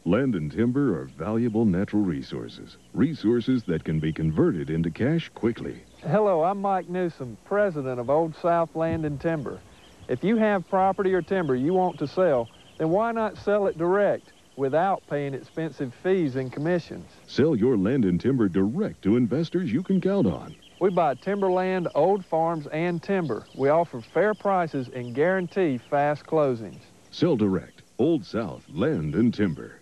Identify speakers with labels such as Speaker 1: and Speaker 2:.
Speaker 1: Land and timber are valuable natural resources. Resources that can be converted into cash quickly.
Speaker 2: Hello, I'm Mike Newsom, president of Old South Land and Timber. If you have property or timber you want to sell, then why not sell it direct without paying expensive fees and commissions?
Speaker 1: Sell your land and timber direct to investors you can count on.
Speaker 2: We buy timberland, old farms, and timber. We offer fair prices and guarantee fast closings.
Speaker 1: Sell direct. Old South Land and Timber.